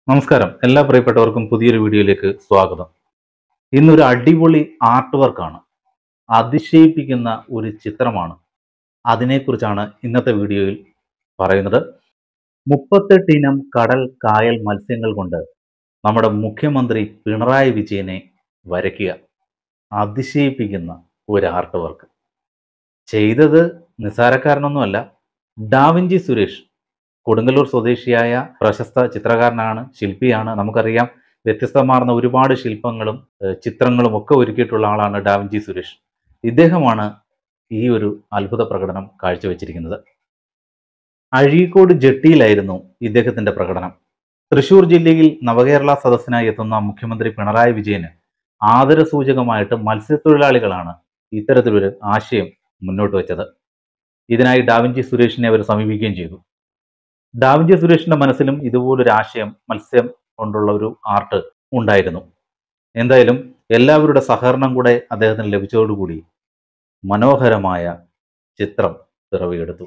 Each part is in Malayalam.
നമസ്കാരം, എല്ലാ പ്രിയപ്പെട്ടവർക്കും പുതിയൊരു വീഡിയോയിലേക്ക് സ്വാഗതം. ഇന്നൊരു അടിപൊളി ആർട്ട് വർക്കാണ്, അതിശയിപ്പിക്കുന്ന ഒരു ചിത്രമാണ്. അതിനെക്കുറിച്ചാണ് ഇന്നത്തെ വീഡിയോയിൽ പറയുന്നത്. 38 ഇനം കടൽ കായൽ മത്സ്യങ്ങൾ കൊണ്ട് നമ്മുടെ മുഖ്യമന്ത്രി പിണറായി വിജയനെ വരയ്ക്കുക. അതിശയിപ്പിക്കുന്ന ഒരു ആർട്ട് വർക്ക് ചെയ്തത് നിസ്സാരക്കാരനൊന്നുമല്ല, ഡാവിഞ്ചി സുരേഷ്. കൊടുങ്ങല്ലൂർ സ്വദേശിയായ പ്രശസ്ത ചിത്രകാരനാണ്, ശില്പിയാണ്. നമുക്കറിയാം, വ്യത്യസ്തമാർന്ന ഒരുപാട് ശില്പങ്ങളും ചിത്രങ്ങളും ഒക്കെ ഒരുക്കിയിട്ടുള്ള ആളാണ് ഡാവിഞ്ചി സുരേഷ്. ഇദ്ദേഹമാണ് ഈ ഒരു അത്ഭുത പ്രകടനം കാഴ്ചവെച്ചിരിക്കുന്നത്. അഴീക്കോട് ജെട്ടിയിലായിരുന്നു ഇദ്ദേഹത്തിന്റെ പ്രകടനം. തൃശൂർ ജില്ലയിൽ നവകേരള സദസ്സിനായി എത്തുന്ന മുഖ്യമന്ത്രി പിണറായി വിജയന് ആദരസൂചകമായിട്ട് മത്സ്യത്തൊഴിലാളികളാണ് ഇത്തരത്തിലൊരു ആശയം മുന്നോട്ട് വെച്ചത്. ഇതിനായി ഡാവിഞ്ചി സുരേഷിനെ അവർ സമീപിക്കുകയും ചെയ്തു. ഡാവിഞ്ചി സുരേഷിന്റെ മനസ്സിലും ഇതുപോലൊരു ആശയം, മത്സ്യം കൊണ്ടുള്ള ഒരു ആർട്ട് ഉണ്ടായിരുന്നു. എന്തായാലും എല്ലാവരുടെ സഹകരണം കൂടെ അദ്ദേഹത്തിന് ലഭിച്ചതോടുകൂടി മനോഹരമായ ചിത്രം പിറവിയെടുത്തു.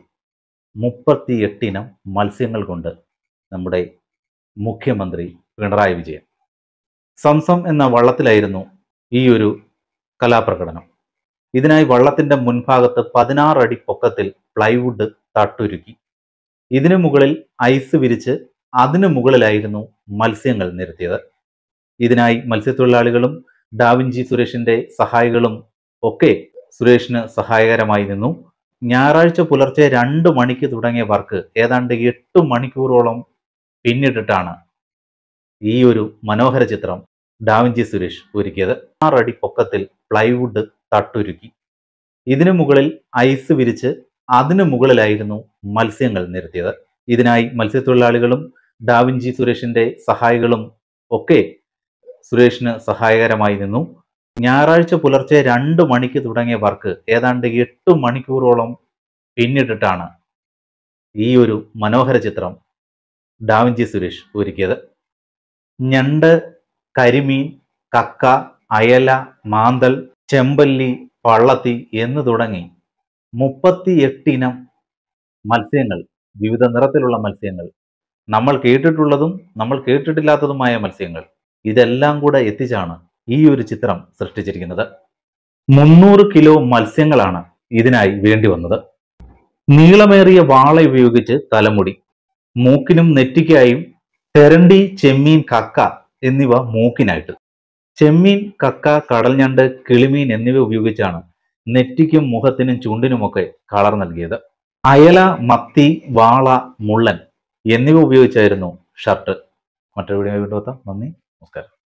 38 ഇനം മത്സ്യങ്ങൾ കൊണ്ട് നമ്മുടെ മുഖ്യമന്ത്രി പിണറായി വിജയൻ. സംസം എന്ന വള്ളത്തിലായിരുന്നു ഈ ഒരു കലാപ്രകടനം. ഇതിനായി വള്ളത്തിന്റെ മുൻഭാഗത്ത് 16 അടി പൊക്കത്തിൽ പ്ലൈവുഡ് തട്ടൊരുക്കി. ഇതിനു മുകളിൽ ഐസ് വിരിച്ച് അതിനു മുകളിലായിരുന്നു മത്സ്യങ്ങൾ നിരത്തിയത്. ഇതിനായി മത്സ്യത്തൊഴിലാളികളും ഡാവിഞ്ചി സുരേഷിന്റെ സഹായികളും ഒക്കെ സുരേഷിന് സഹായകരമായി നിന്നു. ഞായറാഴ്ച പുലർച്ചെ 2 മണിക്ക് തുടങ്ങിയ വർക്ക് ഏതാണ്ട് 8 മണിക്കൂറോളം പിന്നിട്ടിട്ടാണ് ഈ ഒരു മനോഹര ചിത്രം ഡാവിഞ്ചി സുരേഷ് ഒരുക്കിയത്. 6 അടി പൊക്കത്തിൽ പ്ലൈവുഡ് തട്ടൊരുക്കി. ഇതിനു മുകളിൽ ഐസ് വിരിച്ച് അതിനു മുകളിലായിരുന്നു മത്സ്യങ്ങൾ നിരത്തിയത്. ഇതിനായി മത്സ്യത്തൊഴിലാളികളും ഡാവിഞ്ചി സുരേഷിന്റെ സഹായികളും ഒക്കെ സുരേഷിന് സഹായകരമായി നിന്നു. ഞായറാഴ്ച പുലർച്ചെ 2 മണിക്ക് തുടങ്ങിയ വർക്ക് ഏതാണ്ട് 8 മണിക്കൂറോളം പിന്നിട്ടിട്ടാണ് ഈ ഒരു മനോഹര ചിത്രം ഡാവിഞ്ചി സുരേഷ് ഒരുക്കിയത്. ഞണ്ട്, കരിമീൻ, കക്ക, അയല, മാന്തൽ, ചെമ്പല്ലി, പള്ളത്തി എന്ന് തുടങ്ങി 38 ഇനം മത്സ്യങ്ങൾ, വിവിധ നിറത്തിലുള്ള മത്സ്യങ്ങൾ, നമ്മൾ കേട്ടിട്ടുള്ളതും നമ്മൾ കേട്ടിട്ടില്ലാത്തതുമായ മത്സ്യങ്ങൾ, ഇതെല്ലാം കൂടെ എത്തിച്ചാണ് ഈ ഒരു ചിത്രം സൃഷ്ടിച്ചിരിക്കുന്നത്. 300 കിലോ മത്സ്യങ്ങളാണ് ഇതിനായി വേണ്ടി വന്നത്. നീളമേറിയ വാള ഉപയോഗിച്ച് തലമുടി, മൂക്കിനും നെറ്റിക്കായും തെരണ്ടി, ചെമ്മീൻ, കക്ക എന്നിവ മൂക്കിനായിട്ട്, ചെമ്മീൻ, കക്ക, കടൽഞണ്ട്, കിളിമീൻ എന്നിവ ഉപയോഗിച്ചാണ് നെറ്റിക്കും മുഖത്തിനും ചുണ്ടിനുമൊക്കെ കളർ നൽകിയത്. അയല, മത്തി, വാള, മുള്ളൻ എന്നിവ ഉപയോഗിച്ചായിരുന്നു ഷർട്ട്. മറ്റൊരു വീഡിയോ വീണ്ടും എത്താം. നന്ദി, നമസ്കാരം.